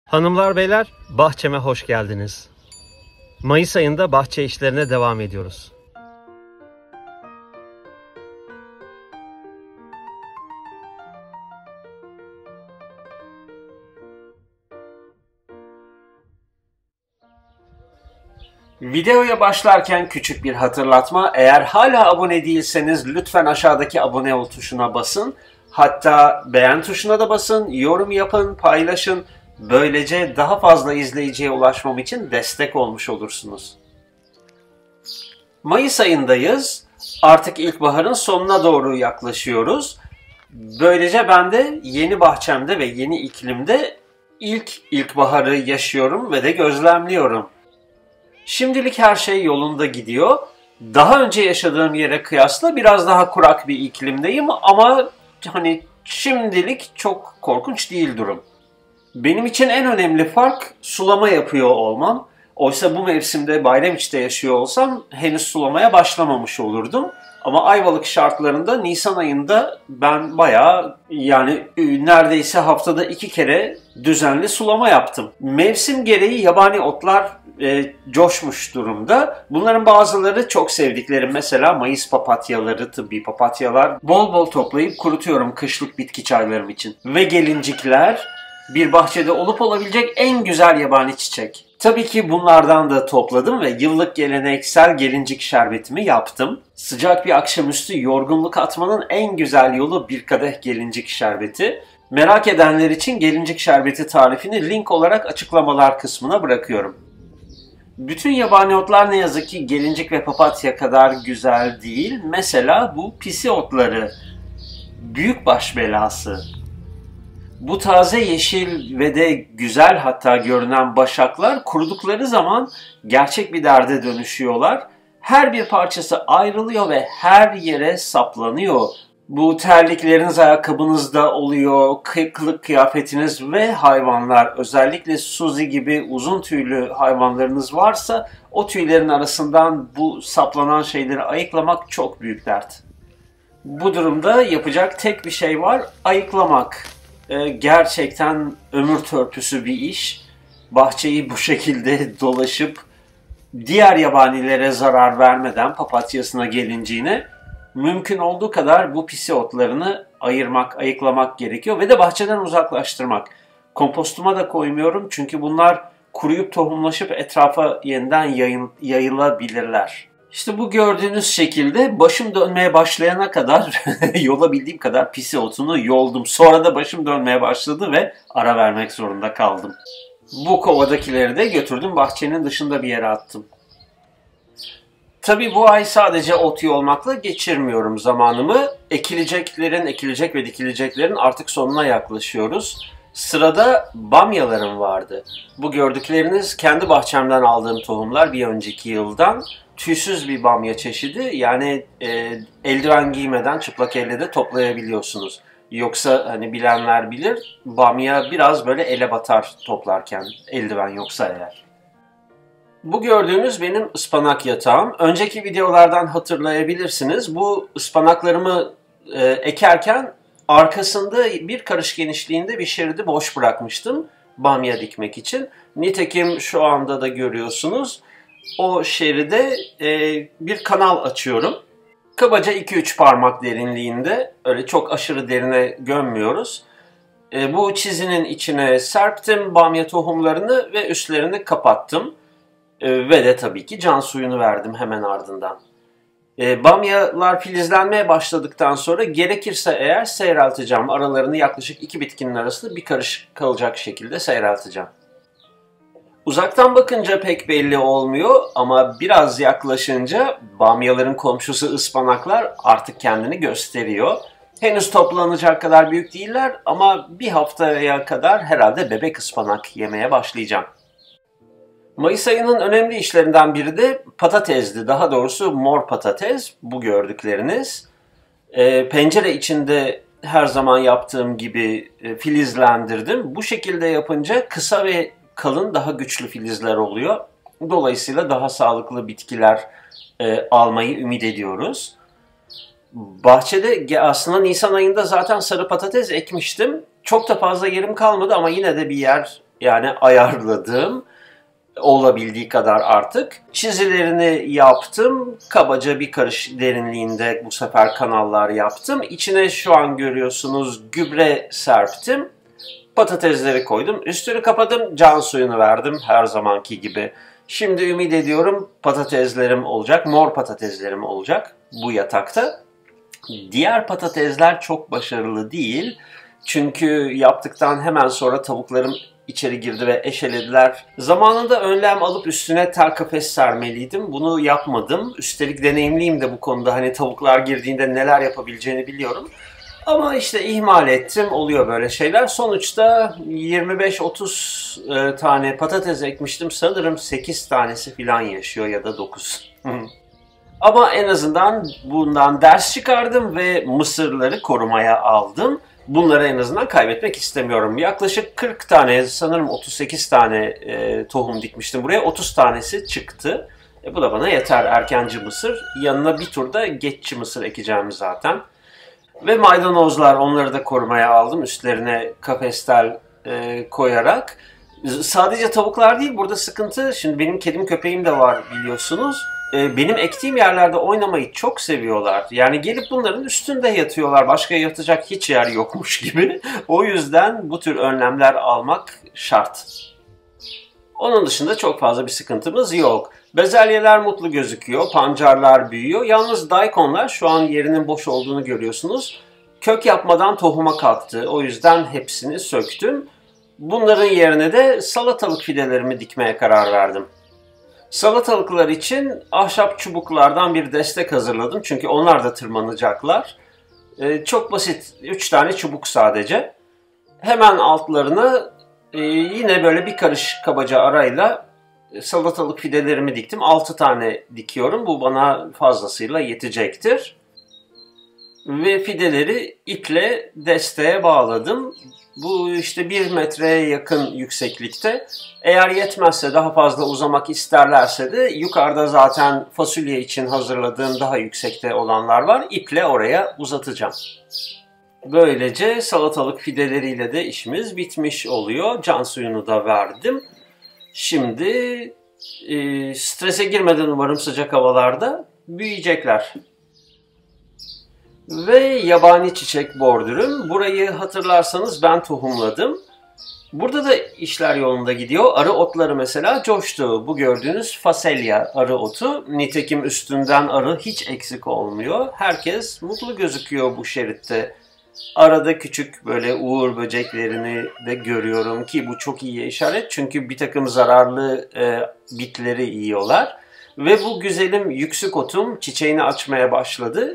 Hanımlar beyler, bahçeme hoş geldiniz. Mayıs ayında bahçe işlerine devam ediyoruz. Videoya başlarken küçük bir hatırlatma. Eğer hala abone değilseniz lütfen aşağıdaki abone ol tuşuna basın. Hatta beğen tuşuna da basın, yorum yapın, paylaşın. Böylece daha fazla izleyiciye ulaşmam için destek olmuş olursunuz. Mayıs ayındayız. Artık ilkbaharın sonuna doğru yaklaşıyoruz. Böylece ben de yeni bahçemde ve yeni iklimde ilkbaharı yaşıyorum ve de gözlemliyorum. Şimdilik her şey yolunda gidiyor. Daha önce yaşadığım yere kıyasla biraz daha kurak bir iklimdeyim ama şimdilik çok korkunç değil durum. Benim için en önemli fark sulama yapıyor olmam. Oysa bu mevsimde Bayramiç'te yaşıyor olsam henüz sulamaya başlamamış olurdum. Ama Ayvalık şartlarında Nisan ayında ben bayağı neredeyse haftada 2 kere düzenli sulama yaptım. Mevsim gereği yabani otlar coşmuş durumda. Bunların bazıları çok sevdiklerim. Mesela Mayıs papatyaları, tıbbi papatyalar. Bol bol toplayıp kurutuyorum kışlık bitki çaylarım için. Ve gelincikler bir bahçede olup olabilecek en güzel yabani çiçek. Tabii ki bunlardan da topladım ve yıllık geleneksel gelincik şerbetimi yaptım. Sıcak bir akşamüstü yorgunluk atmanın en güzel yolu bir kadeh gelincik şerbeti. Merak edenler için gelincik şerbeti tarifini link olarak açıklamalar kısmına bırakıyorum. Bütün yabani otlar ne yazık ki gelincik ve papatya kadar güzel değil. Mesela bu pisi otları, büyük baş belası. Bu taze yeşil ve de güzel hatta görünen başaklar kurudukları zaman gerçek bir derde dönüşüyorlar. Her bir parçası ayrılıyor ve her yere saplanıyor. Bu terlikleriniz ayakkabınızda oluyor, kılık kıyafetiniz ve hayvanlar, özellikle Suzy gibi uzun tüylü hayvanlarınız varsa o tüylerin arasından bu saplanan şeyleri ayıklamak çok büyük dert. Bu durumda yapacak tek bir şey var, ayıklamak. Gerçekten ömür törpüsü bir iş. Bahçeyi bu şekilde dolaşıp diğer yabanilere zarar vermeden papatyasına gelinciğine mümkün olduğu kadar bu pisi otlarını ayıklamak gerekiyor ve de bahçeden uzaklaştırmak. Kompostuma da koymuyorum çünkü bunlar kuruyup tohumlaşıp etrafa yeniden yayılabilirler. İşte bu gördüğünüz şekilde başım dönmeye başlayana kadar yolabildiğim kadar pisi otunu yoldum. Sonra da başım dönmeye başladı ve ara vermek zorunda kaldım. Bu kovadakileri de götürdüm bahçenin dışında bir yere attım. Tabii bu ay sadece ot yolmakla geçirmiyorum zamanımı. Ekilecek ve dikileceklerin artık sonuna yaklaşıyoruz. Sırada bamyalarım vardı. Bu gördükleriniz kendi bahçemden aldığım tohumlar bir önceki yıldan. Tüysüz bir bamya çeşidi, yani eldiven giymeden çıplak elle de toplayabiliyorsunuz. Yoksa bilenler bilir, bamya biraz böyle ele batar toplarken, eldiven yoksa eğer. Bu gördüğünüz benim ıspanak yatağım. Önceki videolardan hatırlayabilirsiniz. Bu ıspanaklarımı ekerken arkasında bir karış genişliğinde bir şeridi boş bırakmıştım bamya dikmek için. Nitekim şu anda da görüyorsunuz. O şeride bir kanal açıyorum. Kabaca 2-3 parmak derinliğinde, öyle çok aşırı derine gömmüyoruz. Bu çizinin içine serptim bamya tohumlarını ve üstlerini kapattım. Ve de tabii ki can suyunu verdim hemen ardından. Bamyalar filizlenmeye başladıktan sonra gerekirse eğer seyrelteceğim. Aralarını yaklaşık 2 bitkinin arasında bir karış kalacak şekilde seyrelteceğim. Uzaktan bakınca pek belli olmuyor ama biraz yaklaşınca bamyaların komşusu ıspanaklar artık kendini gösteriyor. Henüz toplanacak kadar büyük değiller ama bir haftaya kadar herhalde bebek ıspanak yemeye başlayacağım. Mayıs ayının önemli işlerinden biri de patatesdi. Daha doğrusu mor patates, bu gördükleriniz. Pencere içinde her zaman yaptığım gibi filizlendirdim. Bu şekilde yapınca kısa ve kalın, daha güçlü filizler oluyor. Dolayısıyla daha sağlıklı bitkiler almayı ümit ediyoruz. Bahçede aslında Nisan ayında zaten sarı patates ekmiştim. Çok da fazla yerim kalmadı ama yine de bir yer Yani ayarladım. Olabildiği kadar artık. Çizilerini yaptım. Kabaca bir karış derinliğinde bu sefer kanallar yaptım. İçine şu an görüyorsunuz gübre serptim. Patatesleri koydum. Üstünü kapadım. Can suyunu verdim her zamanki gibi. Şimdi ümit ediyorum patateslerim olacak. Mor patateslerim olacak bu yatakta. Diğer patatesler çok başarılı değil. Çünkü yaptıktan hemen sonra tavuklarım içeri girdi ve eşelediler. Zamanında önlem alıp üstüne tel kafes sermeliydim. Bunu yapmadım. Üstelik deneyimliyim de bu konuda. Hani tavuklar girdiğinde neler yapabileceğini biliyorum. Ama işte ihmal ettim. Oluyor böyle şeyler. Sonuçta 25-30 tane patates ekmiştim. Sanırım 8 tanesi falan yaşıyor ya da 9. Ama en azından bundan ders çıkardım ve mısırları korumaya aldım. Bunları en azından kaybetmek istemiyorum. Yaklaşık 40 tane, sanırım 38 tane tohum dikmiştim buraya. 30 tanesi çıktı. Bu da bana yeter, erkenci mısır. Yanına bir turda geççi mısır ekeceğim zaten. Ve maydanozlar, onları da korumaya aldım. Üstlerine kafestel koyarak. Sadece tavuklar değil, burada sıkıntı. Şimdi benim kedim köpeğim de var biliyorsunuz. Benim ektiğim yerlerde oynamayı çok seviyorlar. Yani gelip bunların üstünde yatıyorlar. Başka yatacak hiç yer yokmuş gibi. O yüzden bu tür önlemler almak şart. Onun dışında çok fazla bir sıkıntımız yok. Bezelyeler mutlu gözüküyor. Pancarlar büyüyor. Yalnız daikonlar şu an yerinin boş olduğunu görüyorsunuz. Kök yapmadan tohuma kalktı. O yüzden hepsini söktüm. Bunların yerine de salatalık fidelerimi dikmeye karar verdim. Salatalıklar için ahşap çubuklardan bir destek hazırladım. Çünkü onlar da tırmanacaklar. Çok basit. 3 tane çubuk sadece. Hemen altlarına yine böyle bir karış kabaca arayla salatalık fidelerimi diktim. 6 tane dikiyorum. Bu bana fazlasıyla yetecektir. Ve fideleri iple desteğe bağladım. Bu işte 1 metreye yakın yükseklikte. Eğer yetmezse, daha fazla uzamak isterlerse de yukarıda zaten fasulye için hazırladığım daha yüksekte olanlar var. İple oraya uzatacağım. Böylece salatalık fideleriyle de işimiz bitmiş oluyor. Can suyunu da verdim. Şimdi strese girmeden umarım sıcak havalarda büyüyecekler. Ve yabani çiçek bordürüm. Burayı hatırlarsanız ben tohumladım. Burada da işler yolunda gidiyor. Arı otları mesela coştu. Bu gördüğünüz faselya arı otu. Nitekim üstünden arı hiç eksik olmuyor. Herkes mutlu gözüküyor bu şeritte. Arada küçük böyle uğur böceklerini de görüyorum ki bu çok iyi işaret. Çünkü bir takım zararlı bitleri yiyorlar. Ve bu güzelim yüksük otum çiçeğini açmaya başladı.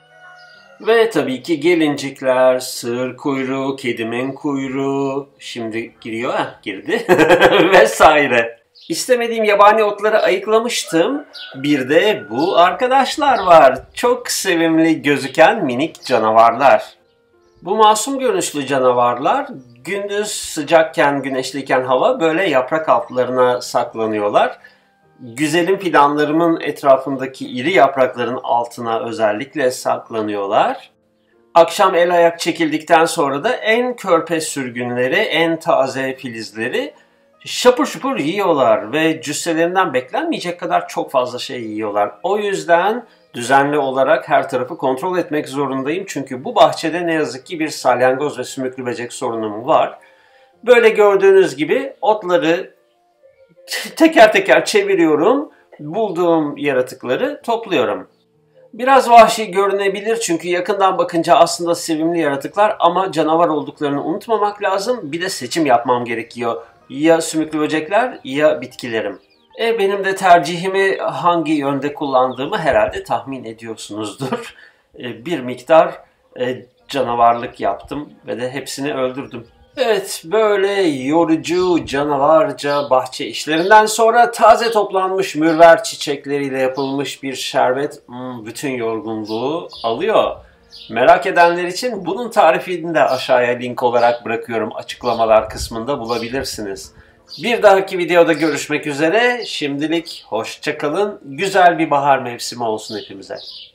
Ve tabii ki gelincikler, sığır kuyruğu, kedimin kuyruğu, şimdi giriyor, girdi vesaire. İstemediğim yabani otları ayıklamıştım. Bir de bu arkadaşlar var. Çok sevimli gözüken minik canavarlar. Bu masum görünüşlü canavarlar gündüz sıcakken, güneşliyken hava böyle yaprak altlarına saklanıyorlar. Güzelim fidanlarımın etrafındaki iri yaprakların altına özellikle saklanıyorlar. Akşam el ayak çekildikten sonra da en körpe sürgünleri, en taze filizleri şapur şupur yiyorlar ve cüsselerinden beklenmeyecek kadar çok fazla şey yiyorlar. O yüzden düzenli olarak her tarafı kontrol etmek zorundayım. Çünkü bu bahçede ne yazık ki bir salyangoz ve sümüklü böcek sorunum var. Böyle gördüğünüz gibi otları teker teker çeviriyorum. Bulduğum yaratıkları topluyorum. Biraz vahşi görünebilir çünkü yakından bakınca aslında sevimli yaratıklar ama canavar olduklarını unutmamak lazım. Bir de seçim yapmam gerekiyor. Ya sümüklü böcekler ya bitkilerim. Benim de tercihimi hangi yönde kullandığımı herhalde tahmin ediyorsunuzdur. Bir miktar canavarlık yaptım ve de hepsini öldürdüm. Evet, böyle yorucu, canavarca bahçe işlerinden sonra taze toplanmış mürver çiçekleriyle yapılmış bir şerbet bütün yorgunluğu alıyor. Merak edenler için bunun tarifini de aşağıya link olarak bırakıyorum. Açıklamalar kısmında bulabilirsiniz. Bir dahaki videoda görüşmek üzere. Şimdilik hoşça kalın. Güzel bir bahar mevsimi olsun hepimize.